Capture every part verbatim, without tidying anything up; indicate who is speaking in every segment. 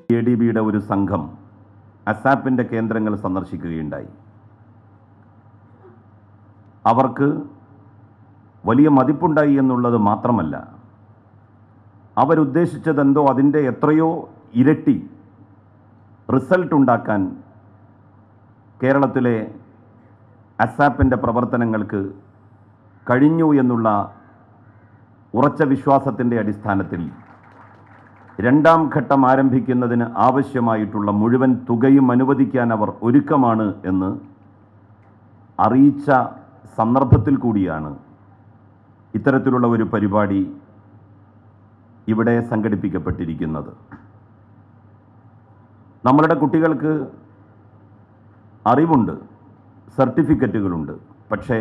Speaker 1: A D ബിയുടെ ഒരു സംഘം അസാപ്പിൻ്റെ കേന്ദ്രങ്ങൾ സന്ദർശിക്കുകയുണ്ടായി. അവർക്ക് വലിയ മതിപ്പുണ്ടായി എന്നുള്ളത് മാത്രമല്ല, അവരുദ്ദേശിച്ചതെന്തോ അതിൻ്റെ എത്രയോ ഇരട്ടി റിസൾട്ട് ഉണ്ടാക്കാൻ കേരളത്തിലെ അസാപ്പിൻ്റെ പ്രവർത്തനങ്ങൾക്ക് കഴിഞ്ഞു എന്നുള്ള ഉറച്ച വിശ്വാസത്തിൻ്റെ അടിസ്ഥാനത്തിൽ രണ്ടാം ഘട്ടം ആരംഭിക്കുന്നതിന് ആവശ്യമായിട്ടുള്ള മുഴുവൻ തുകയും അനുവദിക്കാൻ അവർ ഒരുക്കമാണ് എന്ന് അറിയിച്ച സന്ദർഭത്തിൽ കൂടിയാണ് ഇത്തരത്തിലുള്ള ഒരു പരിപാടി ഇവിടെ സംഘടിപ്പിക്കപ്പെട്ടിരിക്കുന്നത്. നമ്മളുടെ കുട്ടികൾക്ക് അറിവുണ്ട്, സർട്ടിഫിക്കറ്റുകളുണ്ട്, പക്ഷേ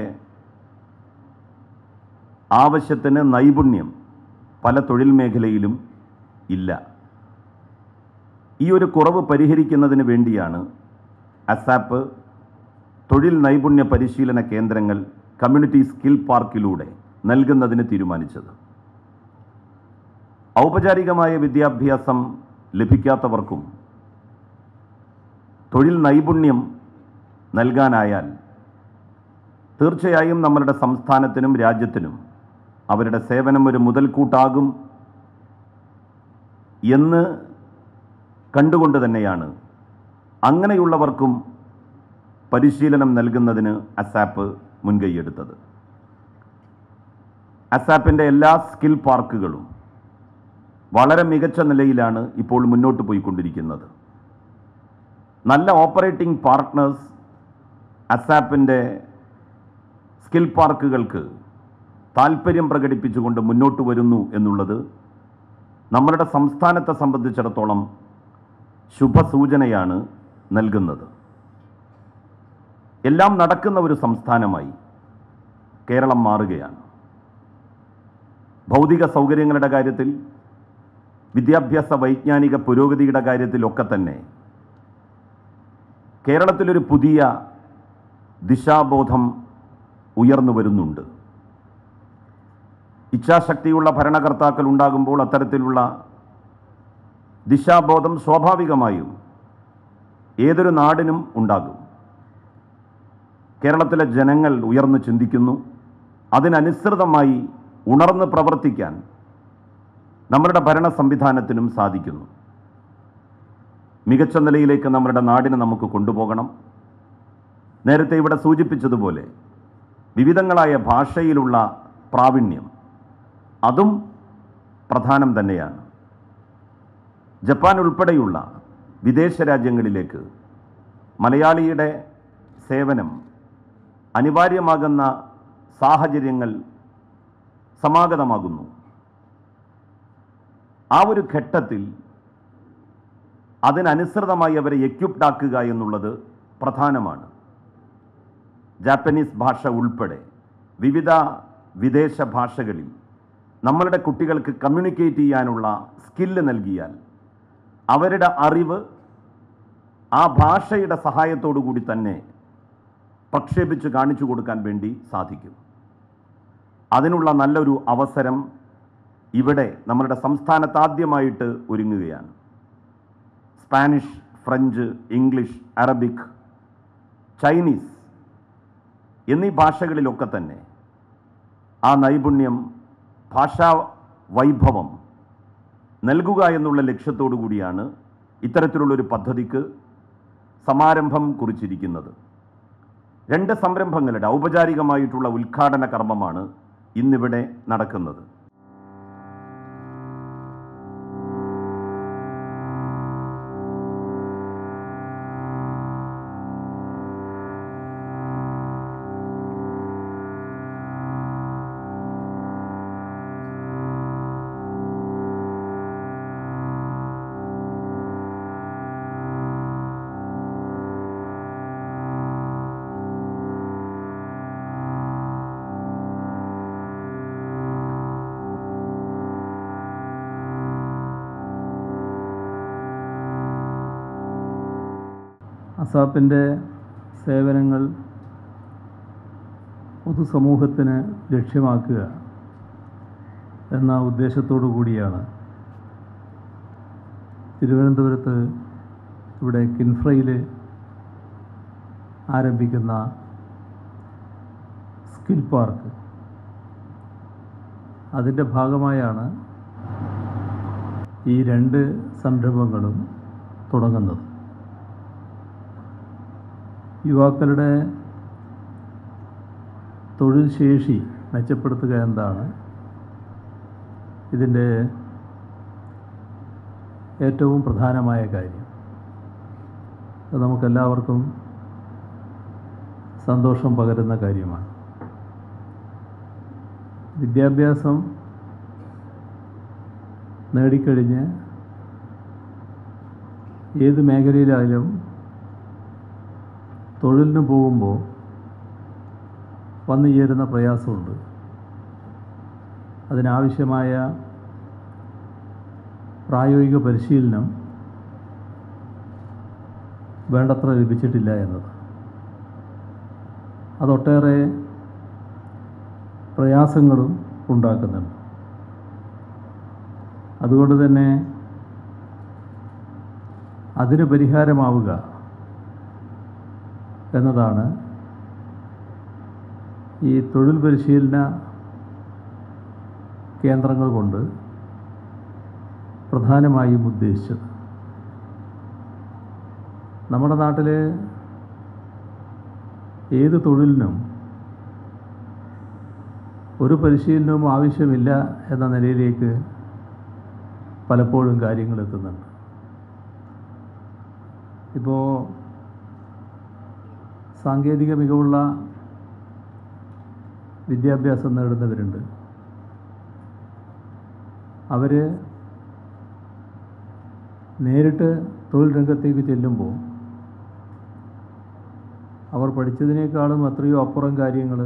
Speaker 1: ആവശ്യത്തിന് നൈപുണ്യം പല തൊഴിൽ മേഖലയിലും ഇല്ല. ഈ ഒരു കുറവ് പരിഹരിക്കുന്നതിന് വേണ്ടിയാണ് അസാപ്പ് തൊഴിൽ നൈപുണ്യ പരിശീലന കേന്ദ്രങ്ങൾ കമ്മ്യൂണിറ്റി സ്കിൽ പാർക്കിലൂടെ നൽകുന്നതിന് തീരുമാനിച്ചത്. ഔപചാരികമായ വിദ്യാഭ്യാസം ലഭിക്കാത്തവർക്കും തൊഴിൽ നൈപുണ്യം നൽകാനായാൽ തീർച്ചയായും നമ്മളുടെ സംസ്ഥാനത്തിനും രാജ്യത്തിനും അവരുടെ സേവനം ഒരു മുതൽക്കൂട്ടാകും എന്ന് കണ്ടുകൊണ്ട് തന്നെയാണ് അങ്ങനെയുള്ളവർക്കും പരിശീലനം നൽകുന്നതിന് അസാപ്പ് മുൻകൈയെടുത്തത്. അസാപ്പിൻ്റെ എല്ലാ സ്കിൽ പാർക്കുകളും വളരെ മികച്ച നിലയിലാണ് ഇപ്പോൾ മുന്നോട്ട് പോയിക്കൊണ്ടിരിക്കുന്നത്. നല്ല ഓപ്പറേറ്റിംഗ് പാർട്ട്നേഴ്സ് അസാപ്പിൻ്റെ സ്കിൽ പാർക്കുകൾക്ക് താൽപ്പര്യം പ്രകടിപ്പിച്ചുകൊണ്ട് മുന്നോട്ട് വരുന്നു എന്നുള്ളത് നമ്മളുടെ സംസ്ഥാനത്തെ സംബന്ധിച്ചിടത്തോളം ശുഭസൂചനയാണ് നൽകുന്നത്. എല്ലാം നടക്കുന്ന ഒരു സംസ്ഥാനമായി കേരളം മാറുകയാണ്. ഭൗതിക സൗകര്യങ്ങളുടെ കാര്യത്തിൽ, വിദ്യാഭ്യാസ വൈജ്ഞാനിക പുരോഗതിയുടെ കാര്യത്തിലൊക്കെ തന്നെ കേരളത്തിലൊരു പുതിയ ദിശാബോധം ഉയർന്നു വരുന്നുണ്ട്. ഇച്ഛാശക്തിയുള്ള ഭരണകർത്താക്കൾ ഉണ്ടാകുമ്പോൾ അത്തരത്തിലുള്ള ദിശാബോധം സ്വാഭാവികമായും ഏതൊരു നാടിനും ഉണ്ടാകും. കേരളത്തിലെ ജനങ്ങൾ ഉയർന്നു ചിന്തിക്കുന്നു. അതിനനുസൃതമായി ഉണർന്ന് പ്രവർത്തിക്കാൻ നമ്മളുടെ ഭരണ സംവിധാനത്തിനും സാധിക്കുന്നു. മികച്ച നിലയിലേക്ക് നമ്മളുടെ നാടിനെ നമുക്ക് കൊണ്ടുപോകണം. നേരത്തെ ഇവിടെ സൂചിപ്പിച്ചതുപോലെ വിവിധങ്ങളായ ഭാഷയിലുള്ള പ്രാവീണ്യം അതും പ്രധാനം തന്നെയാണ്. ജപ്പാൻ ഉൾപ്പെടെയുള്ള വിദേശ രാജ്യങ്ങളിലേക്ക് മലയാളിയുടെ സേവനം അനിവാര്യമാകുന്ന സാഹചര്യങ്ങൾ സമാഗതമാകുന്നു. ആ ഒരു ഘട്ടത്തിൽ അതിനനുസൃതമായി അവരെ എക്യുപ്ഡ് ആക്കുക എന്നുള്ളത് പ്രധാനമാണ്. ജാപ്പനീസ് ഭാഷ ഉൾപ്പെടെ വിവിധ വിദേശ ഭാഷകളിൽ നമ്മളുടെ കുട്ടികൾക്ക് കമ്മ്യൂണിക്കേറ്റ് ചെയ്യാനുള്ള സ്കില്ല് നൽകിയാൽ അവരുടെ അറിവ് ആ ഭാഷയുടെ സഹായത്തോടു കൂടി തന്നെ പ്രക്ഷേപിച്ച് കാണിച്ചു കൊടുക്കാൻ വേണ്ടി സാധിക്കും. അതിനുള്ള നല്ലൊരു അവസരം ഇവിടെ നമ്മളുടെ സംസ്ഥാനത്ത് ആദ്യമായിട്ട് ഒരുങ്ങുകയാണ്. Spanish, French, English, Arabic, Chinese എന്നീ ഭാഷകളിലൊക്കെ തന്നെ ആ നൈപുണ്യം, ഭാഷാ വൈഭവം നൽകുക എന്നുള്ള ലക്ഷ്യത്തോടു കൂടിയാണ് ഇത്തരത്തിലുള്ളൊരു പദ്ധതിക്ക് സമാരംഭം കുറിച്ചിരിക്കുന്നത്. രണ്ട് സംരംഭങ്ങളുടെ ഔപചാരികമായിട്ടുള്ള ഉദ്ഘാടന കർമ്മമാണ് ഇന്നിവിടെ നടക്കുന്നത്.
Speaker 2: അസാപ്പിൻ്റെ സേവനങ്ങൾ പൊതുസമൂഹത്തിന് ലക്ഷ്യമാക്കുക എന്ന ഉദ്ദേശത്തോടു കൂടിയാണ് തിരുവനന്തപുരത്ത് ഇവിടെ കിൻഫ്രയിൽ ആരംഭിക്കുന്ന സ്കിൽ പാർക്ക്, അതിൻ്റെ ഭാഗമായാണ് ഈ രണ്ട് സംരംഭങ്ങളും തുടങ്ങുന്നത്. യുവാക്കളുടെ തൊഴിൽ ശേഷി മെച്ചപ്പെടുത്തുക എന്നതാണ് ഇതിൻ്റെ ഏറ്റവും പ്രധാനമായ കാര്യം. അത് നമുക്കെല്ലാവർക്കും സന്തോഷം പകരുന്ന കാര്യമാണ്. വിദ്യാഭ്യാസം നേടിക്കഴിഞ്ഞ് ഏത് മേഖലയിലായാലും തൊഴിലിന് പോകുമ്പോൾ വന്നു ചേരുന്ന പ്രയാസമുണ്ട്. അതിനാവശ്യമായ പ്രായോഗിക പരിശീലനം വേണ്ടത്ര ലഭിച്ചിട്ടില്ല എന്നത് അതൊട്ടേറെ പ്രയാസങ്ങളും ഉണ്ടാക്കുന്നുണ്ട്. അതുകൊണ്ട് തന്നെ അതിന് പരിഹാരമാവുക എന്നതാണ് ഈ തൊഴിൽ പരിശീലന കേന്ദ്രങ്ങൾ കൊണ്ട് പ്രധാനമായും ഉദ്ദേശിച്ചത്. നമ്മുടെ നാട്ടിൽ ഏത് തൊഴിലിനും ഒരു പരിശീലനവും ആവശ്യമില്ല എന്ന നിലയിലേക്ക് പലപ്പോഴും കാര്യങ്ങൾ എത്തുന്നുണ്ട്. ഇപ്പോൾ സാങ്കേതിക മികവുള്ള വിദ്യാഭ്യാസം നേടുന്നവരുണ്ട്. അവർ നേരിട്ട് തൊഴിൽ രംഗത്തേക്ക് ചെല്ലുമ്പോൾ അവർ പഠിച്ചതിനേക്കാളും എത്രയോ അപ്പുറം കാര്യങ്ങൾ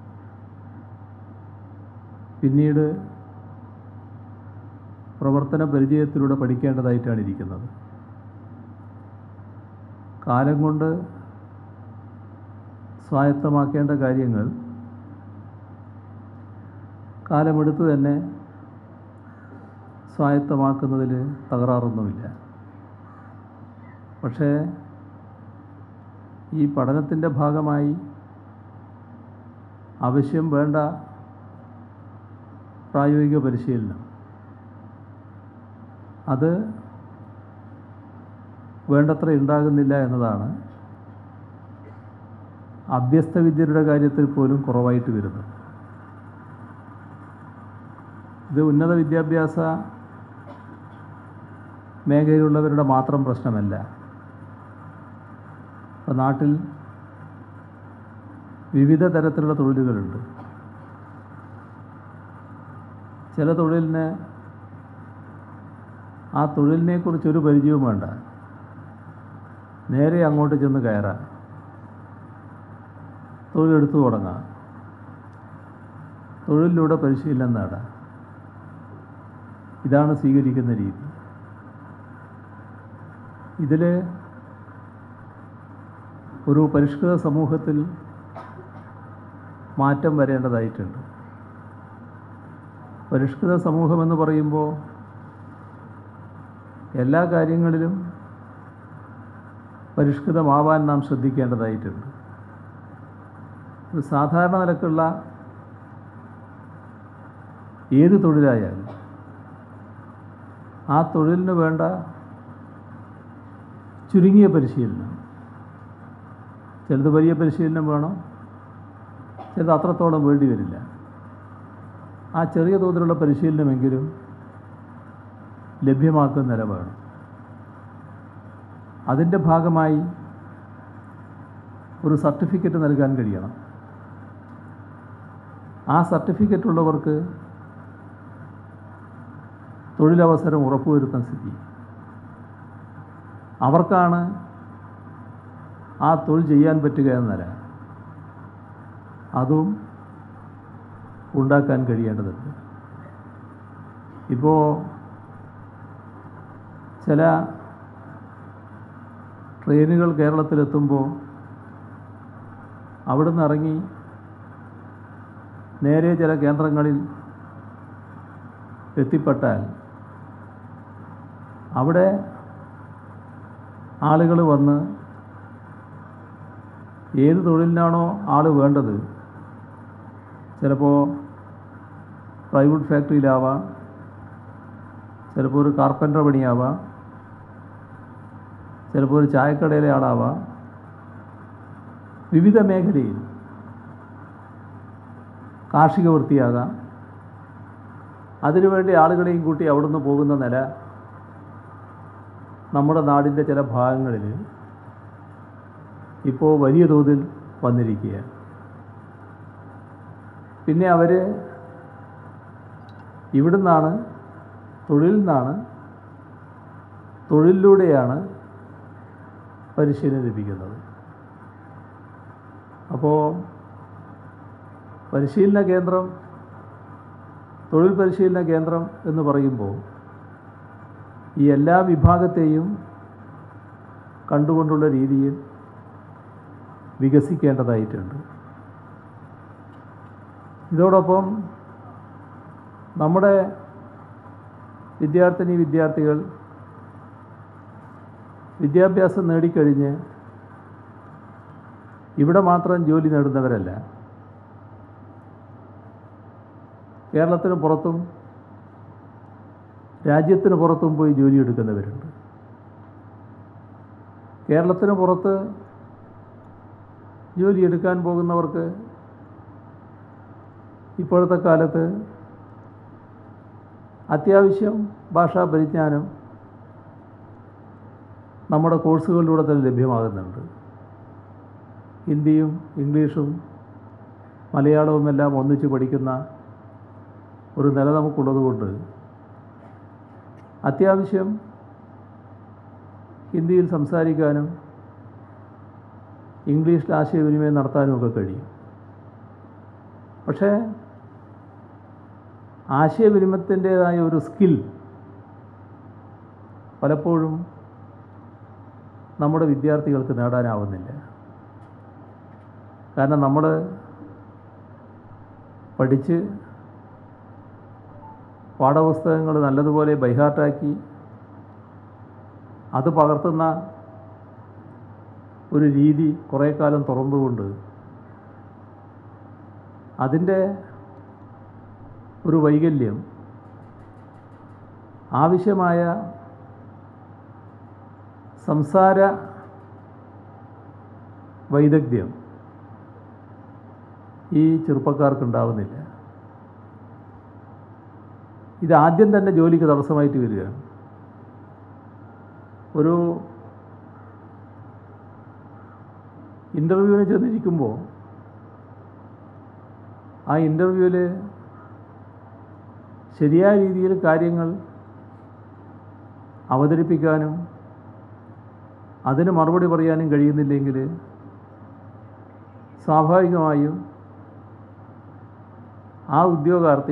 Speaker 2: പിന്നീട് പ്രവർത്തന പരിചയത്തിലൂടെ പഠിക്കേണ്ടതായിട്ടാണ് ഇരിക്കുന്നത്. കാലം കൊണ്ട് സ്വായത്തമാക്കേണ്ട കാര്യങ്ങൾ കാലമെടുത്ത് തന്നെ സ്വായത്തമാക്കുന്നതിൽ തകരാറൊന്നുമില്ല. പക്ഷേ ഈ പഠനത്തിൻ്റെ ഭാഗമായി ആവശ്യം വേണ്ട പ്രായോഗിക പരിശീലനം അത് വേണ്ടത്ര ഉണ്ടാകുന്നില്ല എന്നതാണ് അഭ്യസ്ത വിദ്യരുടെ കാര്യത്തിൽ പോലും കുറവായിട്ട് വരുന്നത്. ഇത് ഉന്നത വിദ്യാഭ്യാസ മേഖലയിലുള്ളവരുടെ മാത്രം പ്രശ്നമല്ല. ഇപ്പോൾ നാട്ടിൽ വിവിധ തരത്തിലുള്ള തൊഴിലുകളുണ്ട്. ചില തൊഴിലിന് ആ തൊഴിലിനെക്കുറിച്ചൊരു പരിചയവും വേണ്ട, നേരെ അങ്ങോട്ട് ചെന്ന് കയറാം, തൊഴിലെടുത്തു തുടങ്ങാം, തൊഴിലിലൂടെ പരിശീലനം നേടാം. ഇതാണ് സ്വീകരിക്കുന്ന രീതി. ഇതിൽ ഒരു പരിഷ്കൃത സമൂഹത്തിൽ മാറ്റം വരേണ്ടതായിട്ടുണ്ട്. പരിഷ്കൃത സമൂഹമെന്ന് പറയുമ്പോൾ എല്ലാ കാര്യങ്ങളിലും പരിഷ്കൃതമാവാൻ നാം ശ്രദ്ധിക്കേണ്ടതായിട്ടുണ്ട്. ഒരു സാധാരണ നിലക്കുള്ള ഏത് തൊഴിലായാലും ആ തൊഴിലിന് വേണ്ട ചുരുങ്ങിയ പരിശീലനം, ചിലത് വലിയ പരിശീലനം വേണം, ചിലത് അത്രത്തോളം വേണ്ടി വരില്ല. ആ ചെറിയ തോതിലുള്ള പരിശീലനമെങ്കിലും ലഭ്യമാക്കുന്ന നില വേണം. അതിൻ്റെ ഭാഗമായി ഒരു സർട്ടിഫിക്കറ്റ് നൽകാൻ കഴിയണം. ആ സർട്ടിഫിക്കറ്റ് ഉള്ളവർക്ക് തൊഴിലവസരം ഉറപ്പുവരുത്താൻ സ്ഥിതി അവർക്കാണ് ആ തൊഴിൽ ചെയ്യാൻ പറ്റുക എന്നല്ല, അതും ഉണ്ടാക്കാൻ കഴിയേണ്ടതുണ്ട്. ഇപ്പോൾ ചില ട്രെയിനുകൾ കേരളത്തിലെത്തുമ്പോൾ അവിടുന്ന് ഇറങ്ങി നേരെ ചില കേന്ദ്രങ്ങളിൽ എത്തിപ്പെട്ടാൽ അവിടെ ആളുകൾ വന്ന് ഏത് തൊഴിലിനാണോ ആൾ വേണ്ടത്, ചിലപ്പോൾ പ്രൈവറ്റ് ഫാക്ടറിയിലാവാം, ചിലപ്പോൾ ഒരു കാർപ്പൻ്റർ പണിയാവാം, ചിലപ്പോൾ ഒരു ചായക്കടയിലെ ആളാവാം, വിവിധ മേഖലയിൽ കാർഷിക വൃത്തിയാകാം, അതിനുവേണ്ടി ആളുകളെയും കൂട്ടി അവിടുന്ന് പോകുന്ന നില നമ്മുടെ നാടിൻ്റെ ചില ഭാഗങ്ങളിൽ ഇപ്പോൾ വലിയ തോതിൽ വന്നിരിക്കുകയാണ്. പിന്നെ അവർ ഇവിടുന്നാണ്, തൊഴിലിൽ നിന്നാണ്, തൊഴിലിലൂടെയാണ് പരിശീലനം ലഭിക്കുന്നത്. അപ്പോൾ പരിശീലന കേന്ദ്രം, തൊഴിൽ പരിശീലന കേന്ദ്രം എന്ന് പറയുമ്പോൾ ഈ എല്ലാ വിഭാഗത്തെയും കണ്ടുകൊണ്ടുള്ള രീതിയിൽ വികസിക്കേണ്ടതായിട്ടുണ്ട്. ഇതോടൊപ്പം നമ്മുടെ വിദ്യാർത്ഥിനി വിദ്യാർത്ഥികൾ വിദ്യാഭ്യാസം നേടിക്കഴിഞ്ഞ് ഇവിടെ മാത്രം ജോലി നേടുന്നവരല്ല, കേരളത്തിന് പുറത്തും രാജ്യത്തിന് പുറത്തും പോയി ജോലിയെടുക്കുന്നവരുണ്ട്. കേരളത്തിന് പുറത്ത് ജോലിയെടുക്കാൻ പോകുന്നവർക്ക് ഇപ്പോഴത്തെ കാലത്ത് അത്യാവശ്യം ഭാഷാ പരിജ്ഞാനം നമ്മുടെ കോഴ്സുകളിലൂടെ തന്നെ ലഭ്യമാകുന്നുണ്ട്. ഹിന്ദിയും ഇംഗ്ലീഷും മലയാളവുമെല്ലാം ഒന്നിച്ച് പഠിക്കുന്ന ഒരു നില നമുക്കുള്ളതുകൊണ്ട് അത്യാവശ്യം ഹിന്ദിയിൽ സംസാരിക്കാനും ഇംഗ്ലീഷിൽ ആശയവിനിമയം നടത്താനുമൊക്കെ കഴിയും. പക്ഷേ ആശയവിനിമയത്തിൻ്റേതായ ഒരു സ്കിൽ പലപ്പോഴും നമ്മുടെ വിദ്യാർത്ഥികൾക്ക് നേടാനാവുന്നില്ല. കാരണം നമ്മൾ പഠിച്ച് പാഠപുസ്തകങ്ങൾ നല്ലതുപോലെ ബൈഹാർട്ടാക്കി അത് പകർത്തുന്ന ഒരു രീതി കുറേ കാലം തുറന്നുകൊണ്ട് അതിൻ്റെ ഒരു വൈകല്യം, ആവശ്യമായ സംസാര വൈദഗ്ധ്യം ഈ ചെറുപ്പക്കാർക്കുണ്ടാവുന്നില്ല. ഇതാദ്യം തന്നെ ജോലിക്ക് തടസ്സമായിട്ട് വരികയാണ്. ഒരു ഇൻ്റർവ്യൂവിന് ചെന്നിരിക്കുമ്പോൾ ആ ഇൻ്റർവ്യൂവിൽ ശരിയായ രീതിയിൽ കാര്യങ്ങൾ അവതരിപ്പിക്കാനും അതിന് മറുപടി പറയാനും കഴിയുന്നില്ലെങ്കിൽ സ്വാഭാവികമായും ആ ഉദ്യോഗാർത്ഥി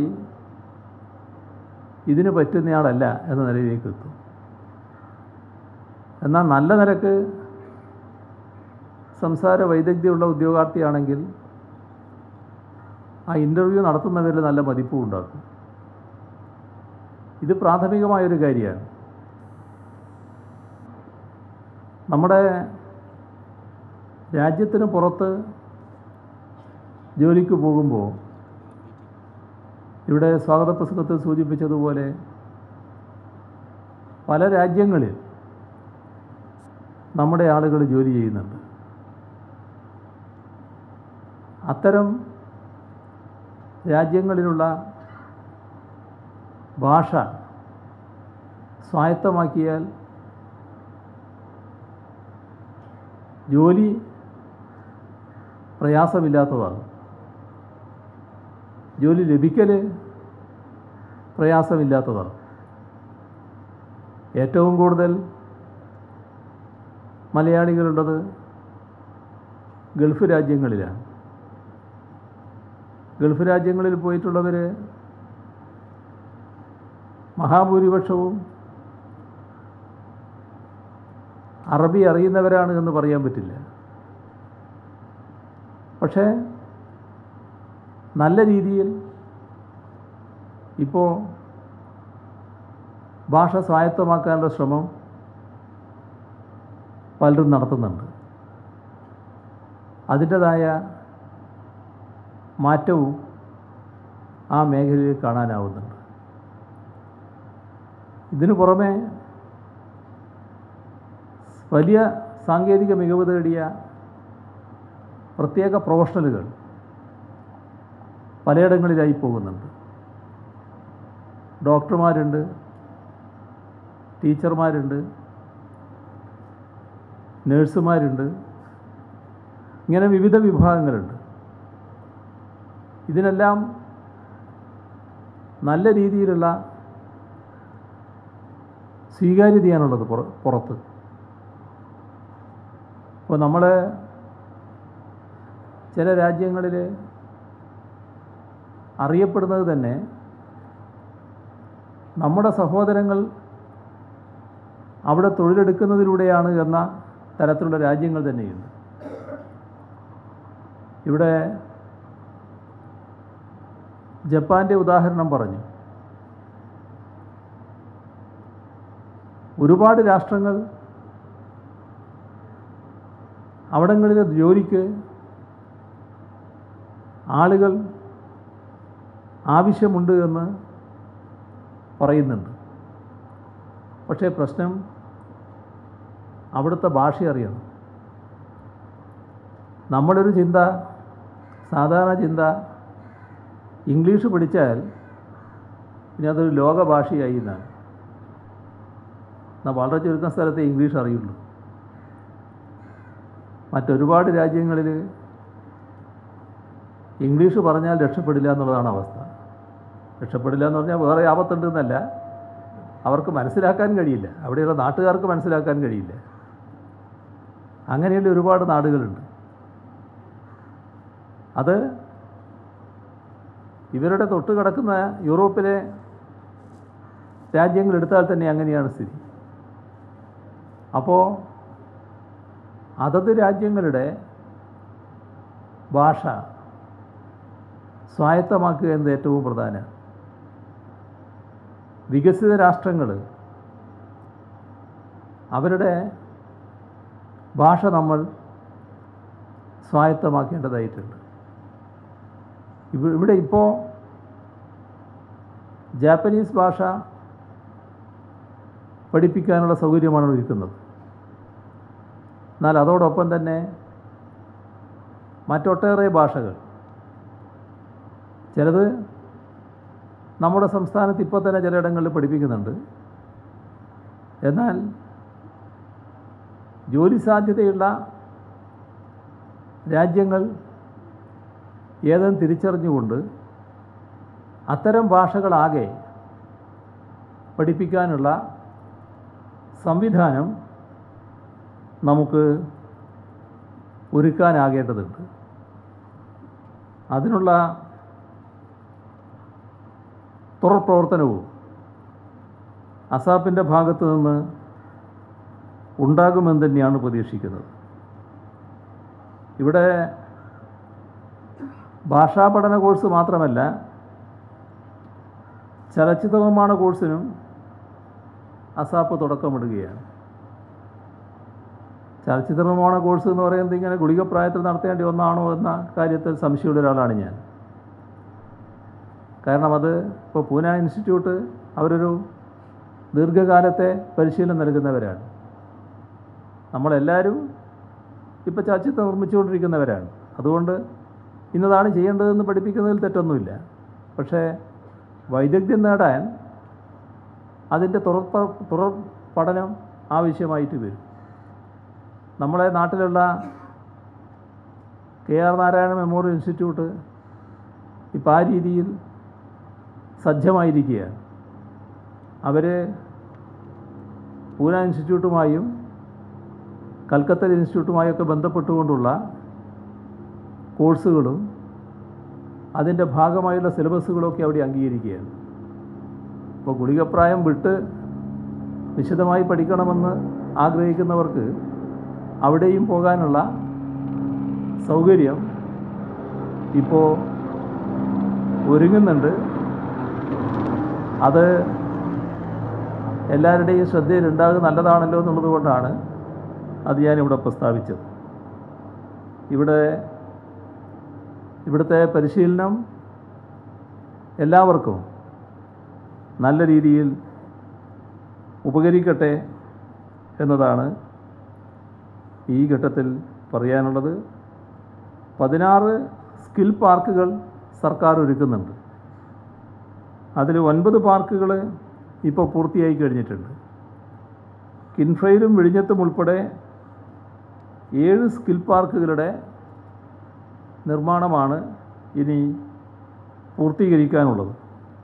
Speaker 2: ഇതിന് പറ്റുന്നയാളല്ല എന്ന നിലയിലേക്ക് എത്തും. എന്നാൽ നല്ല നിലക്ക് സംസാര വൈദഗ്ധ്യമുള്ള ഉദ്യോഗാർത്ഥിയാണെങ്കിൽ ആ ഇൻ്റർവ്യൂ നടത്തുന്നവരിൽ നല്ല മതിപ്പും ഉണ്ടാക്കും. ഇത് പ്രാഥമികമായൊരു കാര്യമാണ്. നമ്മുടെ രാജ്യത്തിന് പുറത്ത് ജോലിക്ക് പോകുമ്പോൾ ഇവിടെ സ്വാഗത പ്രസംഗത്തിൽ സൂചിപ്പിച്ചതുപോലെ പല രാജ്യങ്ങളിൽ നമ്മുടെ ആളുകൾ ജോലി ചെയ്യുന്നുണ്ട്. അത്തരം രാജ്യങ്ങളിലുള്ള ഭാഷ സ്വായത്തമാക്കിയാൽ ജോലി പ്രയാസമില്ലാത്തതാകും. ജോലി ലഭിക്കൽ പ്രയാസമില്ലാത്തതാണ്. ഏറ്റവും കൂടുതൽ മലയാളികളുള്ളത് ഗൾഫ് രാജ്യങ്ങളിലാണ്. ഗൾഫ് രാജ്യങ്ങളിൽ പോയിട്ടുള്ളവർ മഹാഭൂരിപക്ഷവും അറബി അറിയുന്നവരാണ് എന്ന് പറയാൻ പറ്റില്ല. പക്ഷേ നല്ല രീതിയിൽ ഇപ്പോൾ ഭാഷ സ്വായത്തമാക്കാനുള്ള ശ്രമം പലരും നടത്തുന്നുണ്ട്. അതിൻ്റേതായ മാറ്റവും ആ മേഖലയിൽ കാണാനാവുന്നുണ്ട്. ഇതിനു പുറമെ വലിയ സാങ്കേതിക മികവ് തേടിയ പ്രത്യേക പ്രൊഫഷണലുകൾ പലയിടങ്ങളിലായി പോകുന്നുണ്ട്. ഡോക്ടർമാരുണ്ട്, ടീച്ചർമാരുണ്ട്, നേഴ്സുമാരുണ്ട്, ഇങ്ങനെ വിവിധ വിഭാഗങ്ങളുണ്ട്. ഇതിനെല്ലാം നല്ല രീതിയിലുള്ള സ്വീകാര്യതയാണുള്ളത് പുറത്ത്. ഇപ്പോൾ നമ്മൾ ചില രാജ്യങ്ങളിൽ അറിയപ്പെടുന്നത് തന്നെ നമ്മുടെ സഹോദരങ്ങൾ അവിടെ തൊഴിലെടുക്കുന്നതിലൂടെയാണ് എന്ന തരത്തിലുള്ള രാജ്യങ്ങൾ തന്നെയുണ്ട്. ഇവിടെ ജപ്പാൻ്റെ ഉദാഹരണം പറഞ്ഞു. ഒരുപാട് രാഷ്ട്രങ്ങൾ അവിടങ്ങളിലെ ജോലിക്ക് ആളുകൾ ആവശ്യമുണ്ട് എന്ന് പറയുന്നുണ്ട്. പക്ഷേ പ്രശ്നം അവിടുത്തെ ഭാഷ അറിയണം. നമ്മളൊരു ചിന്ത, സാധാരണ ചിന്ത, ഇംഗ്ലീഷ് പഠിച്ചാൽ ഇനി അതൊരു ലോക ഭാഷയായി എന്നാണ്. എന്നാൽ വളരെ ചുരുക്കം സ്ഥലത്തെ ഇംഗ്ലീഷ് അറിയുള്ളൂ. മറ്റൊരുപാട് രാജ്യങ്ങളിൽ ഇംഗ്ലീഷ് പറഞ്ഞാൽ രക്ഷപ്പെടില്ല എന്നുള്ളതാണ് അവസ്ഥ. രക്ഷപ്പെടില്ല എന്ന് പറഞ്ഞാൽ വേറെ ആപത്തുണ്ടെന്നല്ല, അവർക്ക് മനസ്സിലാക്കാൻ കഴിയില്ല. അവിടെയുള്ള നാട്ടുകാർക്ക് മനസ്സിലാക്കാൻ കഴിയില്ല. അങ്ങനെയുള്ള ഒരുപാട് നാടുകളുണ്ട്. അത് ഇവരുടെ തൊട്ട് കിടക്കുന്ന യൂറോപ്പിലെ രാജ്യങ്ങളെടുത്താൽ തന്നെ അങ്ങനെയാണ് സ്ഥിതി. അപ്പോൾ അതത് രാജ്യങ്ങളുടെ ഭാഷ സ്വായത്തമാക്കുക എന്നത് ഏറ്റവും പ്രധാനം. വികസിത രാഷ്ട്രങ്ങൾ അവരുടെ ഭാഷ നമ്മൾ സ്വായത്തമാക്കേണ്ടതായിട്ടുണ്ട്. ഇവിടെ ഇപ്പോൾ ജാപ്പനീസ് ഭാഷ പഠിപ്പിക്കാനുള്ള സൗകര്യമാണ് ഒരുക്കുന്നത്. എന്നാൽ അതോടൊപ്പം തന്നെ മറ്റൊട്ടേറെ ഭാഷകൾ, ചിലത് നമ്മുടെ സംസ്ഥാനത്ത് ഇപ്പോൾ തന്നെ ചിലയിടങ്ങളിൽ പഠിപ്പിക്കുന്നുണ്ട്. എന്നാൽ ജോലി സാധ്യതയുള്ള രാജ്യങ്ങൾ ഏതെന്ന് തിരിച്ചറിഞ്ഞുകൊണ്ട് അത്തരം ഭാഷകളാകെ പഠിപ്പിക്കാനുള്ള സംവിധാനം നമുക്ക് ഒരുക്കാനാകേണ്ടതുണ്ട്. അതിനുള്ള തുടർ പ്രവർത്തനവും അസാപ്പിൻ്റെ ഭാഗത്തു നിന്ന് ഉണ്ടാകുമെന്ന് തന്നെയാണ് പ്രതീക്ഷിക്കുന്നത്. ഇവിടെ ഭാഷാ പഠന കോഴ്സ് മാത്രമല്ല, ചലച്ചിത്ര നിർമ്മാണ കോഴ്സിനും അസാപ്പ് തുടക്കമിടുകയാണ്. ചലച്ചിത്ര നിർമ്മാണ കോഴ്സ് എന്ന് പറയുന്നത് ഇങ്ങനെ ഗുളികപ്രായത്തിൽ നടത്തേണ്ടി ഒന്നാണോ എന്ന കാര്യത്തിൽ സംശയമുള്ള ഒരാളാണ് ഞാൻ. കാരണം അത് ഇപ്പോൾ പൂന ഇൻസ്റ്റിറ്റ്യൂട്ട് അവരൊരു ദീർഘകാലത്തെ പരിശീലനം നൽകുന്നവരാണ്. നമ്മളെല്ലാവരും ഇപ്പോൾ ചലച്ചിത്രം നിർമ്മിച്ചുകൊണ്ടിരിക്കുന്നവരാണ്. അതുകൊണ്ട് ഇന്നതാണ് ചെയ്യേണ്ടതെന്ന് പഠിപ്പിക്കുന്നതിൽ തെറ്റൊന്നുമില്ല. പക്ഷേ വൈദഗ്ധ്യം നേടാൻ അതിൻ്റെ തുടർ തുടർ പഠനം ആവശ്യമായിട്ട് വരും. നമ്മളെ നാട്ടിലുള്ള K R Narayana memorial institute ഇപ്പോൾ ആ രീതിയിൽ സജ്ജമായിരിക്കുകയാണ്. അവർ പൂന ഇൻസ്റ്റിറ്റ്യൂട്ടുമായും കൽക്കത്ത ഇൻസ്റ്റിറ്റ്യൂട്ടുമായൊക്കെ ബന്ധപ്പെട്ടുകൊണ്ടുള്ള കോഴ്സുകളും അതിൻ്റെ ഭാഗമായുള്ള സിലബസുകളൊക്കെ അവിടെ അംഗീകരിക്കുകയാണ്. ഇപ്പോൾ ഗുളികപ്രായം വിട്ട് വിശദമായി പഠിക്കണമെന്ന് ആഗ്രഹിക്കുന്നവർക്ക് അവിടെയും പോകാനുള്ള സൗകര്യം ഇപ്പോൾ ഒരുങ്ങുന്നുണ്ട്. അത് എല്ലാവരുടെയും ശ്രദ്ധയിലുണ്ടാകുക നല്ലതാണല്ലോ എന്നുള്ളത് കൊണ്ടാണ് അത് ഞാനിവിടെ പ്രസ്താവിച്ചത്. ഇവിടെ ഇവിടുത്തെ പരിശീലനം എല്ലാവർക്കും നല്ല രീതിയിൽ ഉപകരിക്കട്ടെ എന്നതാണ് ഈ ഘട്ടത്തിൽ പറയാനുള്ളത്. പതിനാറ് സ്കിൽ പാർക്കുകൾ സർക്കാർ ഒരുക്കുന്നുണ്ട്. അതിൽ ഒൻപത് പാർക്കുകൾ ഇപ്പോൾ പൂർത്തിയായി കഴിഞ്ഞിട്ടുണ്ട്. കിൻഫ്രയിലും വിഴിഞ്ഞത്തും ഉൾപ്പെടെ ഏഴ് സ്കിൽ പാർക്കുകളുടെ നിർമ്മാണമാണ് ഇനി പൂർത്തീകരിക്കാനുള്ളത്.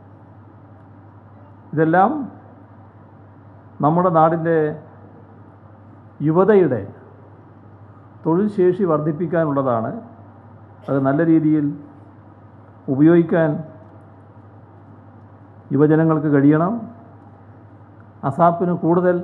Speaker 2: ഇതെല്ലാം നമ്മുടെ നാടിൻ്റെ യുവതയുടെ തൊഴിൽ ശേഷി വർദ്ധിപ്പിക്കാനുള്ളതാണ്. അത് നല്ല രീതിയിൽ ഉപയോഗിക്കാൻ യുവജനങ്ങൾക്ക് കഴിയണം. അസാപ്പിന് കൂടുതൽ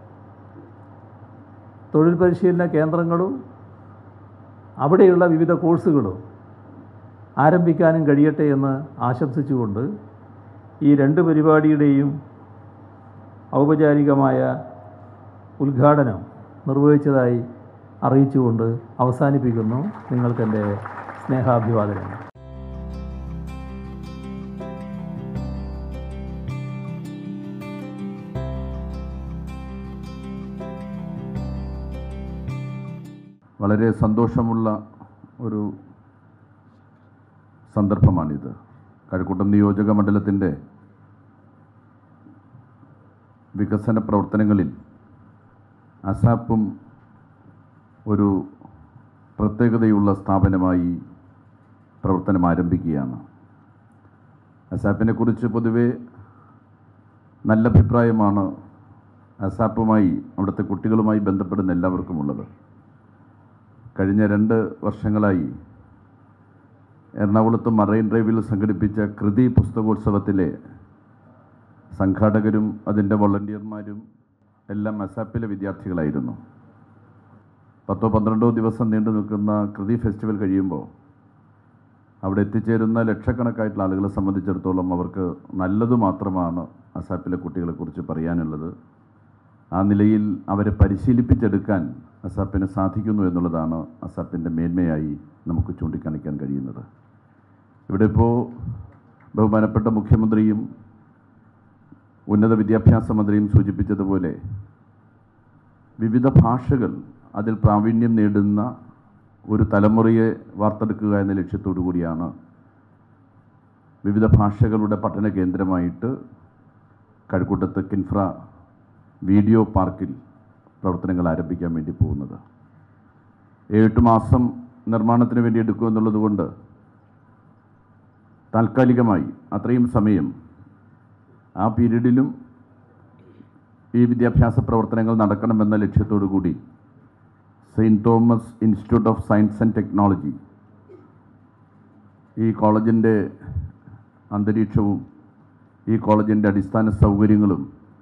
Speaker 2: തൊഴിൽ പരിശീലന കേന്ദ്രങ്ങളും അവിടെയുള്ള വിവിധ കോഴ്സുകളും ആരംഭിക്കാനും കഴിയട്ടെ എന്ന് ആശംസിച്ചുകൊണ്ട് ഈ രണ്ട് പരിപാടിയുടെയും ഔപചാരികമായ ഉദ്ഘാടനം നിർവഹിച്ചതായി അറിയിച്ചുകൊണ്ട് അവസാനിപ്പിക്കുന്നു. നിങ്ങൾക്കെൻ്റെ സ്നേഹാഭിവാദനങ്ങൾ.
Speaker 1: വളരെ സന്തോഷമുള്ള ഒരു സന്ദർഭമാണിത്. കഴക്കൂട്ടം നിയോജക മണ്ഡലത്തിൻ്റെ വികസന പ്രവർത്തനങ്ങളിൽ അസാപ്പും ഒരു പ്രത്യേകതയുള്ള സ്ഥാപനമായി പ്രവർത്തനം ആരംഭിക്കുകയാണ്. അസാപ്പിനെക്കുറിച്ച് പൊതുവെ നല്ല അഭിപ്രായമാണ് അസാപ്പുമായി അവിടുത്തെ കുട്ടികളുമായി ബന്ധപ്പെടുന്ന എല്ലാവർക്കുമുള്ളത്. കഴിഞ്ഞ രണ്ട് വർഷങ്ങളായി എറണാകുളത്ത് മറൈൻ ഡ്രൈവിൽ സംഘടിപ്പിച്ച കൃതി പുസ്തകോത്സവത്തിലെ സംഘാടകരും അതിൻ്റെ വോളണ്ടിയർമാരും എല്ലാം അസാപ്പിലെ വിദ്യാർത്ഥികളായിരുന്നു. പത്തോ പന്ത്രണ്ടോ ദിവസം നീണ്ടു നിൽക്കുന്ന കൃതി ഫെസ്റ്റിവൽ കഴിയുമ്പോൾ അവിടെ എത്തിച്ചേരുന്ന ലക്ഷക്കണക്കായിട്ടുള്ള ആളുകളെ സംബന്ധിച്ചിടത്തോളം അവർക്ക് നല്ലത് മാത്രമാണ് അസാപ്പിലെ കുട്ടികളെക്കുറിച്ച് പറയാനുള്ളത്. ആ നിലയിൽ അവരെ പരിശീലിപ്പിച്ചെടുക്കാൻ അസാപ്പിന് സാധിക്കുന്നു എന്നുള്ളതാണ് അസാപ്പിൻ്റെ മേന്മയായി നമുക്ക് ചൂണ്ടിക്കാണിക്കാൻ കഴിയുന്നത്. ഇവിടെ ഇപ്പോൾ ബഹുമാനപ്പെട്ട മുഖ്യമന്ത്രിയും ഉന്നത വിദ്യാഭ്യാസ മന്ത്രിയും സൂചിപ്പിച്ചതുപോലെ വിവിധ ഭാഷകൾ അതിൽ പ്രാവീണ്യം നേടുന്ന ഒരു തലമുറയെ വാർത്തെടുക്കുക എന്ന ലക്ഷ്യത്തോടു കൂടിയാണ് വിവിധ ഭാഷകളുടെ പഠന കേന്ദ്രമായിട്ട് കഴക്കൂട്ടത്ത് കിൻഫ്ര വീഡിയോ പാർക്കിൽ പ്രവർത്തനങ്ങൾ ആരംഭിക്കാൻ വേണ്ടി പോകുന്നത്. ഏഴെട്ട് മാസം നിർമ്മാണത്തിന് വേണ്ടി എടുക്കുമെന്നുള്ളത് കൊണ്ട് താൽക്കാലികമായി അത്രയും സമയം ആ പീരീഡിലും ഈ വിദ്യാഭ്യാസ പ്രവർത്തനങ്ങൾ നടക്കണമെന്ന ലക്ഷ്യത്തോടു കൂടി saint Thomas institute of science and technology ഈ കോളേജിൻ്റെ അന്തരീക്ഷവും ഈ കോളേജിൻ്റെ അടിസ്ഥാന സൗകര്യങ്ങളും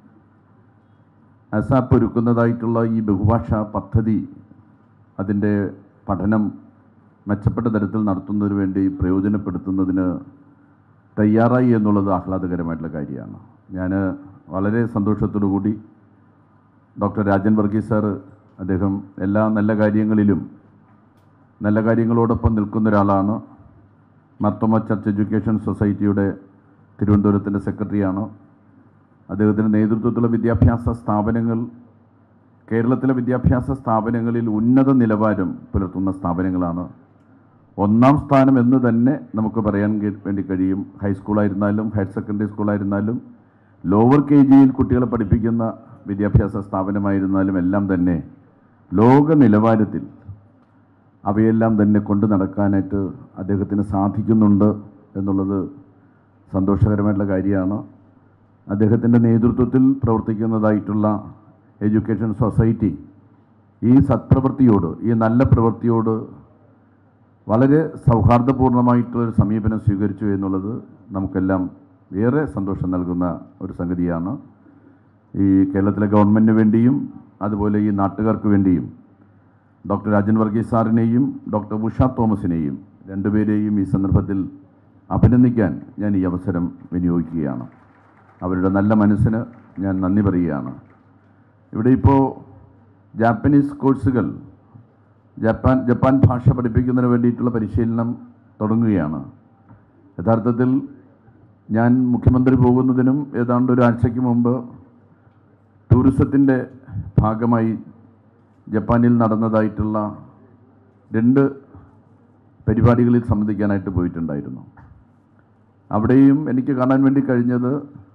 Speaker 1: അസാപ്പ് ഒരുക്കുന്നതായിട്ടുള്ള ഈ ബഹുഭാഷാ പദ്ധതി അതിൻ്റെ പഠനം മെച്ചപ്പെട്ട തരത്തിൽ നടത്തുന്നതിന് വേണ്ടി പ്രയോജനപ്പെടുത്തുന്നതിന് തയ്യാറായി എന്നുള്ളത് ആഹ്ലാദകരമായിട്ടുള്ള കാര്യമാണ്. ഞാൻ വളരെ സന്തോഷത്തോടു കൂടി ഡോക്ടർ രാജൻ വർഗീസ് സാറ് അദ്ദേഹം എല്ലാ നല്ല കാര്യങ്ങളിലും നല്ല കാര്യങ്ങളോടൊപ്പം നിൽക്കുന്ന ഒരാളാണ്. മാർത്തോമ ചർച്ച് എഡ്യൂക്കേഷൻ സൊസൈറ്റിയുടെ തിരുവനന്തപുരത്തിൻ്റെ സെക്രട്ടറിയാണ്. അദ്ദേഹത്തിൻ്റെ നേതൃത്വത്തിലുള്ള വിദ്യാഭ്യാസ സ്ഥാപനങ്ങൾ കേരളത്തിലെ വിദ്യാഭ്യാസ സ്ഥാപനങ്ങളിൽ ഉന്നത നിലവാരം പുലർത്തുന്ന സ്ഥാപനങ്ങളാണ്. ഒന്നാം സ്ഥാനം എന്ന് തന്നെ നമുക്ക് പറയാൻ വേണ്ടി കഴിയും. ഹൈസ്കൂളായിരുന്നാലും ഹയർ സെക്കൻഡറി സ്കൂളായിരുന്നാലും ലോവർ കെ ജിയിൽ കുട്ടികളെ പഠിപ്പിക്കുന്ന വിദ്യാഭ്യാസ സ്ഥാപനമായിരുന്നാലും എല്ലാം തന്നെ ലോക നിലവാരത്തിൽ അവയെല്ലാം തന്നെ കൊണ്ടു നടക്കാനായിട്ട് അദ്ദേഹത്തിന് സാധിക്കുന്നുണ്ട് എന്നുള്ളത് സന്തോഷകരമായിട്ടുള്ള കാര്യമാണ്. അദ്ദേഹത്തിൻ്റെ നേതൃത്വത്തിൽ പ്രവർത്തിക്കുന്നതായിട്ടുള്ള എഡ്യൂക്കേഷൻ സൊസൈറ്റി ഈ സത്പ്രവൃത്തിയോട് ഈ നല്ല പ്രവൃത്തിയോട് വളരെ സൗഹാർദ്ദപൂർണമായിട്ടുള്ളൊരു സമീപനം സ്വീകരിച്ചു എന്നുള്ളത് നമുക്കെല്ലാം ഏറെ സന്തോഷം നൽകുന്ന ഒരു സംഗതിയാണ്. ഈ കേരളത്തിലെ ഗവൺമെൻറ്റിന് വേണ്ടിയും അതുപോലെ ഈ നാട്ടുകാർക്ക് വേണ്ടിയും ഡോക്ടർ രാജൻ വർഗീസ് സാറിനെയും ഡോക്ടർ ഉഷ തോമസിനെയും രണ്ടുപേരെയും ഈ സന്ദർഭത്തിൽ അഭിനന്ദിക്കാൻ ഞാൻ ഈ അവസരം വിനിയോഗിക്കുകയാണ്. അവരുടെ നല്ല മനസ്സിന് ഞാൻ നന്ദി പറയുകയാണ്. ഇവിടെ ഇപ്പോൾ ജാപ്പനീസ് കോഴ്സുകൾ ജപ്പാൻ ജപ്പാൻ ഭാഷ പഠിപ്പിക്കുന്നതിന് വേണ്ടിയിട്ടുള്ള പരിശീലനം തുടങ്ങുകയാണ്. യഥാർത്ഥത്തിൽ ഞാൻ മുഖ്യമന്ത്രി പോകുന്നതിനും ഏതാണ്ട് ഒരാഴ്ചയ്ക്ക് മുമ്പ് ടൂറിസത്തിൻ്റെ ഭാഗമായി ജപ്പാനിൽ നടന്നതായിട്ടുള്ള രണ്ട് പരിപാടികളിൽ സംബന്ധിക്കാനായിട്ട് പോയിട്ടുണ്ടായിരുന്നു. അവിടെയും എനിക്ക് കാണാൻ വേണ്ടി കഴിഞ്ഞത്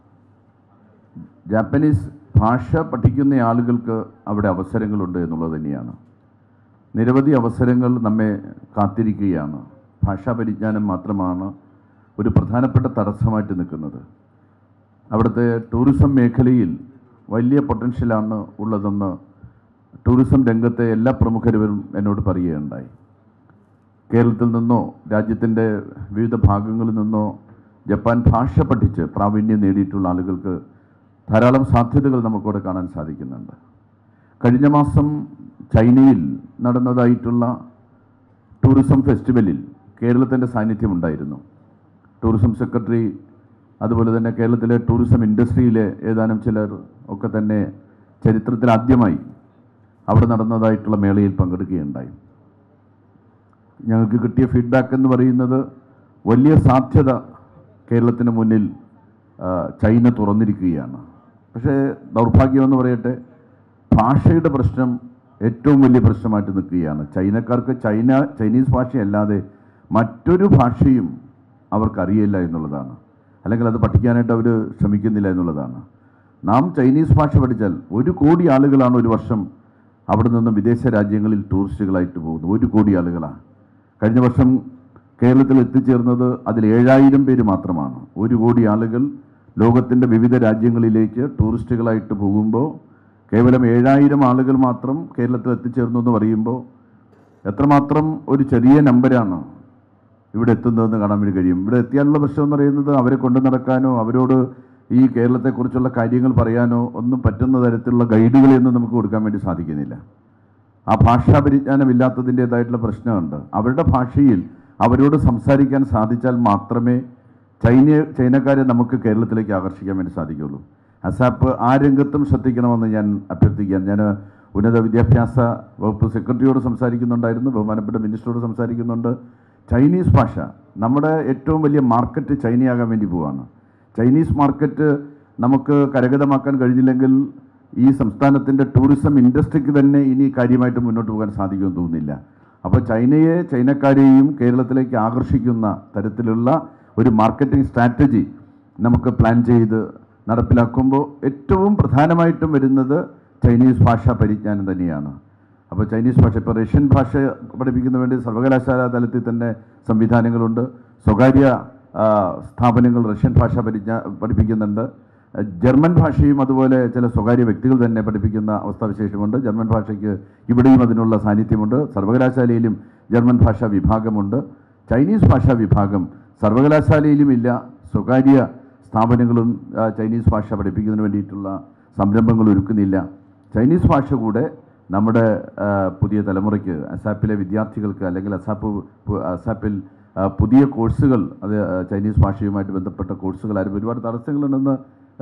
Speaker 1: ജാപ്പനീസ് ഭാഷ പഠിക്കുന്ന ആളുകൾക്ക് അവിടെ അവസരങ്ങളുണ്ട് എന്നുള്ളത് തന്നെയാണ്. നിരവധി അവസരങ്ങൾ നമ്മെ കാത്തിരിക്കുകയാണ്. ഭാഷാ പരിജ്ഞാനം മാത്രമാണ് ഒരു പ്രധാനപ്പെട്ട തടസ്സമായിട്ട് നിൽക്കുന്നത്. അവിടുത്തെ ടൂറിസം മേഖലയിൽ വലിയ പൊട്ടൻഷ്യലാണ് ഉള്ളതെന്ന് ടൂറിസം രംഗത്തെ എല്ലാ പ്രമുഖരും എന്നോട് പറയുകയുണ്ടായി. കേരളത്തിൽ നിന്നോ രാജ്യത്തിൻ്റെ വിവിധ ഭാഗങ്ങളിൽ നിന്നോ ജപ്പാൻ ഭാഷ പഠിച്ച് പ്രാവീണ്യം നേടിയിട്ടുള്ള ആളുകൾക്ക് ധാരാളം സാധ്യതകൾ നമുക്കിവിടെ കാണാൻ സാധിക്കുന്നുണ്ട്. കഴിഞ്ഞ മാസം ചൈനയിൽ നടന്നതായിട്ടുള്ള ടൂറിസം ഫെസ്റ്റിവലിൽ കേരളത്തിൻ്റെ സാന്നിധ്യമുണ്ടായിരുന്നു. ടൂറിസം സെക്രട്ടറി അതുപോലെ തന്നെ കേരളത്തിലെ ടൂറിസം ഇൻഡസ്ട്രിയിലെ ഏതാനും ചിലർ ഒക്കെ തന്നെ ചരിത്രത്തിൽ ആദ്യമായി അവിടെ നടന്നതായിട്ടുള്ള മേളയിൽ പങ്കെടുക്കുകയുണ്ടായി. ഞങ്ങൾക്ക് കിട്ടിയ ഫീഡ്ബാക്ക് എന്ന് പറയുന്നത് വലിയ സാധ്യത കേരളത്തിന് മുന്നിൽ ചൈന തുറന്നിരിക്കുകയാണ്. പക്ഷേ ദൗർഭാഗ്യമെന്ന് പറയട്ടെ, ഭാഷയുടെ പ്രശ്നം ഏറ്റവും വലിയ പ്രശ്നമായിട്ട് നിൽക്കുകയാണ്. ചൈനക്കാർക്ക് ചൈന ചൈനീസ് ഭാഷയല്ലാതെ മറ്റൊരു ഭാഷയും അവർക്കറിയില്ല എന്നുള്ളതാണ്. അല്ലെങ്കിൽ അത് പഠിക്കാനായിട്ട് അവർ ശ്രമിക്കുന്നില്ല എന്നുള്ളതാണ്. നാം ചൈനീസ് ഭാഷ പഠിച്ചാൽ ഒരു കോടി ആളുകളാണ് ഒരു വർഷം അവിടെ നിന്ന് വിദേശ രാജ്യങ്ങളിൽ ടൂറിസ്റ്റുകളായിട്ട് പോകുന്നത്. ഒരു കോടി ആളുകളാണ്. കഴിഞ്ഞ വർഷം കേരളത്തിൽ എത്തിച്ചേർന്നത് അതിൽ ഏഴായിരം പേര് മാത്രമാണ്. ഒരു കോടി ആളുകൾ ലോകത്തിൻ്റെ വിവിധ രാജ്യങ്ങളിലേക്ക് ടൂറിസ്റ്റുകളായിട്ട് പോകുമ്പോൾ കേവലം ഏഴായിരം ആളുകൾ മാത്രം കേരളത്തിൽ എത്തിച്ചേർന്നു എന്ന് പറയുമ്പോൾ എത്രമാത്രം ഒരു ചെറിയ നമ്പരാണ് ഇവിടെ എത്തുന്നതെന്ന് കാണാൻ വേണ്ടി കഴിയും. ഇവിടെ എത്തിയാലുള്ള പ്രശ്നം എന്ന് പറയുന്നത് അവരെ കൊണ്ടു നടക്കാനോ അവരോട് ഈ കേരളത്തെക്കുറിച്ചുള്ള കാര്യങ്ങൾ പറയാനോ ഒന്നും പറ്റുന്ന തരത്തിലുള്ള ഗൈഡുകളെയൊന്നും നമുക്ക് കൊടുക്കാൻ വേണ്ടി സാധിക്കുന്നില്ല. ആ ഭാഷാ പരിജ്ഞാനമില്ലാത്തതിൻ്റേതായിട്ടുള്ള പ്രശ്നമുണ്ട്. അവരുടെ ഭാഷയിൽ അവരോട് സംസാരിക്കാൻ സാധിച്ചാൽ മാത്രമേ ചൈന ചൈനക്കാരെ നമുക്ക് കേരളത്തിലേക്ക് ആകർഷിക്കാൻ വേണ്ടി സാധിക്കുകയുള്ളൂ. അസാപ്പ് ആ രംഗത്തും ശ്രദ്ധിക്കണമെന്ന് ഞാൻ അഭ്യർത്ഥിക്കുകയാണ്. ഞാൻ ഉന്നത വിദ്യാഭ്യാസ വകുപ്പ് സെക്രട്ടറിയോട് സംസാരിക്കുന്നുണ്ടായിരുന്നു, ബഹുമാനപ്പെട്ട മിനിസ്റ്ററോട് സംസാരിക്കുന്നുണ്ട്. ചൈനീസ് ഭാഷ നമ്മുടെ ഏറ്റവും വലിയ മാർക്കറ്റ് ചൈനയാകാൻ വേണ്ടി പോവുകയാണ്. ചൈനീസ് മാർക്കറ്റ് നമുക്ക് കരഗതമാക്കാൻ കഴിഞ്ഞില്ലെങ്കിൽ ഈ സംസ്ഥാനത്തിൻ്റെ ടൂറിസം ഇൻഡസ്ട്രിക്ക് തന്നെ ഇനി കാര്യമായിട്ട് മുന്നോട്ട് പോകാൻ സാധിക്കുമെന്ന് തോന്നുന്നില്ല. അപ്പോൾ ചൈനയെ ചൈനക്കാരെയും കേരളത്തിലേക്ക് ആകർഷിക്കുന്ന തരത്തിലുള്ള ഒരു മാർക്കറ്റിംഗ് സ്ട്രാറ്റജി നമുക്ക് പ്ലാൻ ചെയ്ത് നടപ്പിലാക്കുമ്പോൾ ഏറ്റവും പ്രധാനമായിട്ടും വരുന്നത് ചൈനീസ് ഭാഷാ പരിജ്ഞാനം തന്നെയാണ്. അപ്പോൾ ചൈനീസ് ഭാഷ ഇപ്പോൾ റഷ്യൻ ഭാഷ പഠിപ്പിക്കുന്ന വേണ്ടി സർവകലാശാല തലത്തിൽ തന്നെ സംവിധാനങ്ങളുണ്ട്. സ്വകാര്യ സ്ഥാപനങ്ങൾ റഷ്യൻ ഭാഷ പരിജ്ഞാ പഠിപ്പിക്കുന്നുണ്ട്. ജർമ്മൻ ഭാഷയും അതുപോലെ ചില സ്വകാര്യ വ്യക്തികൾ തന്നെ പഠിപ്പിക്കുന്ന അവസ്ഥാവിശേഷമുണ്ട്. ജർമ്മൻ ഭാഷയ്ക്ക് ഇവിടെയും അതിനുള്ള സാന്നിധ്യമുണ്ട്. സർവകലാശാലയിലും ജർമ്മൻ ഭാഷാ വിഭാഗമുണ്ട്. ചൈനീസ് ഭാഷാ വിഭാഗം സർവകലാശാലയിലും ഇല്ല. സ്വകാര്യ സ്ഥാപനങ്ങളും ചൈനീസ് ഭാഷ പഠിപ്പിക്കുന്നതിന് വേണ്ടിയിട്ടുള്ള സംരംഭങ്ങൾ ഒരുക്കുന്നില്ല. ചൈനീസ് ഭാഷ കൂടെ നമ്മുടെ പുതിയ തലമുറയ്ക്ക് അസാപ്പിലെ വിദ്യാർത്ഥികൾക്ക് അല്ലെങ്കിൽ അസാപ്പ് അസാപ്പിൽ പുതിയ കോഴ്സുകൾ അത് ചൈനീസ് ഭാഷയുമായിട്ട് ബന്ധപ്പെട്ട കോഴ്സുകൾ ആരും ഒരുപാട് തടസ്സങ്ങളുണ്ടെന്ന്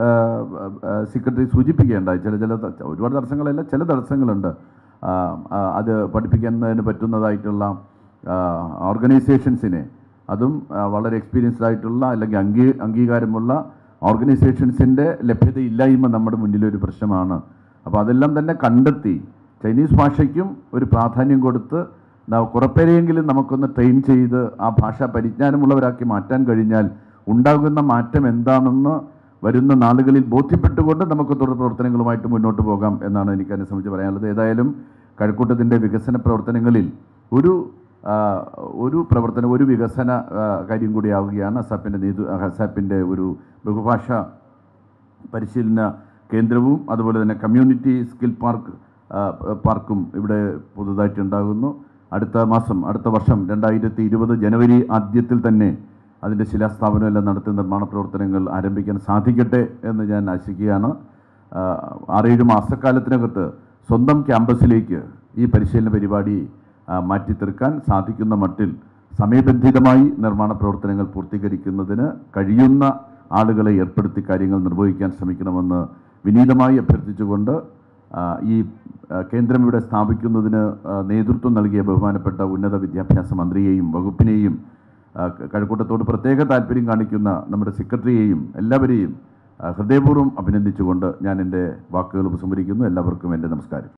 Speaker 1: സെക്രട്ടറി സൂചിപ്പിക്കുകയുണ്ടായി. ചില ചില ഒരുപാട് തടസ്സങ്ങളല്ല, ചില തടസ്സങ്ങളുണ്ട്. അത് പഠിപ്പിക്കുന്നതിന് പറ്റുന്നതായിട്ടുള്ള ഓർഗനൈസേഷൻസിനെ അതും വളരെ എക്സ്പീരിയൻസ്ഡ് ആയിട്ടുള്ള അല്ലെങ്കിൽ അംഗീ അംഗീകാരമുള്ള ഓർഗനൈസേഷൻസിൻ്റെ ലഭ്യതയില്ലായ്മ നമ്മുടെ മുന്നിലൊരു പ്രശ്നമാണ്. അപ്പോൾ അതെല്ലാം തന്നെ കണ്ടെത്തി ചൈനീസ് ഭാഷയ്ക്കും ഒരു പ്രാധാന്യം കൊടുത്ത് കുറപ്പേരെയെങ്കിലും നമുക്കൊന്ന് ട്രെയിൻ ചെയ്ത് ആ ഭാഷാ പരിജ്ഞാനമുള്ളവരാക്കി മാറ്റാൻ കഴിഞ്ഞാൽ ഉണ്ടാകുന്ന മാറ്റം എന്താണെന്ന് വരുന്ന നാളുകളിൽ ബോധ്യപ്പെട്ടുകൊണ്ട് നമുക്ക് തുടർ പ്രവർത്തനങ്ങളുമായിട്ട് മുന്നോട്ട് പോകാം എന്നാണ് എനിക്ക് അതിനെ സംബന്ധിച്ച് പറയാനുള്ളത്. ഏതായാലും കഴക്കൂട്ടത്തിൻ്റെ വികസന പ്രവർത്തനങ്ങളിൽ ഒരു ഒരു പ്രവർത്തനം ഒരു വികസന കാര്യം കൂടിയാവുകയാണ് അസാപ്പിൻ്റെ നേതൃ അസാപ്പിൻ്റെ ഒരു ബഹുഭാഷാ പരിശീലന കേന്ദ്രവും അതുപോലെ തന്നെ കമ്മ്യൂണിറ്റി സ്കിൽ പാർക്ക് പാർക്കും ഇവിടെ പുതുതായിട്ടുണ്ടാകുന്നു. അടുത്ത മാസം അടുത്ത വർഷം രണ്ടായിരത്തി ഇരുപത് ജനുവരി ആദ്യത്തിൽ തന്നെ അതിൻ്റെ ശിലാസ്ഥാപനം എല്ലാം നടത്തി നിർമ്മാണ പ്രവർത്തനങ്ങൾ ആരംഭിക്കാൻ സാധിക്കട്ടെ എന്ന് ഞാൻ ആശിക്കുകയാണ്. ആറേഴ് മാസക്കാലത്തിനകത്ത് സ്വന്തം ക്യാമ്പസിലേക്ക് ഈ പരിശീലന പരിപാടി മാറ്റിത്തീർക്കാൻ സാധിക്കുന്ന മട്ടിൽ സമയബന്ധിതമായി നിർമ്മാണ പ്രവർത്തനങ്ങൾ പൂർത്തീകരിക്കുന്നതിന് കഴിയുന്ന ആളുകളെ ഏർപ്പെടുത്തി കാര്യങ്ങൾ നിർവഹിക്കാൻ ശ്രമിക്കണമെന്ന് വിനീതമായി അഭ്യർത്ഥിച്ചുകൊണ്ട് ഈ കേന്ദ്രം ഇവിടെ സ്ഥാപിക്കുന്നതിന് നേതൃത്വം നൽകിയ ബഹുമാനപ്പെട്ട ഉന്നത വിദ്യാഭ്യാസ മന്ത്രിയെയും വകുപ്പിനെയും കഴക്കൂട്ടത്തോട് പ്രത്യേക താല്പര്യം കാണിക്കുന്ന നമ്മുടെ സെക്രട്ടറിയെയും എല്ലാവരെയും ഹൃദയപൂർവ്വം അഭിനന്ദിച്ചുകൊണ്ട് ഞാൻ എൻ്റെ വാക്കുകൾ ഉപസംഹരിക്കുന്നു. എല്ലാവർക്കും എൻ്റെ നമസ്കാരം.